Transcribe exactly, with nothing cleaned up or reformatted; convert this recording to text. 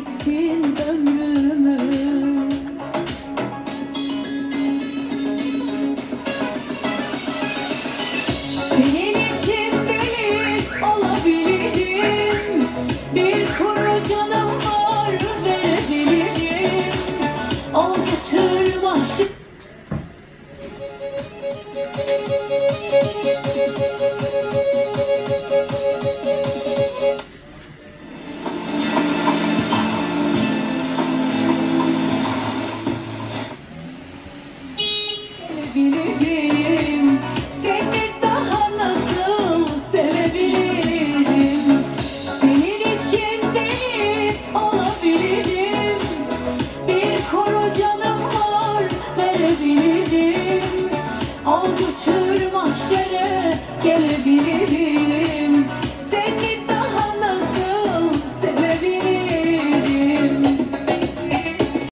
vereceksin ömrümü. Senin için deli olabilirim, bir kuru canım var verebilirim. Al götür mahşer. Gelebilirim, seni daha nasıl sevebilirim? Senin için deli olabilirim, bir kuru canım var verebilirim. Al götür mahşere gelebilirim.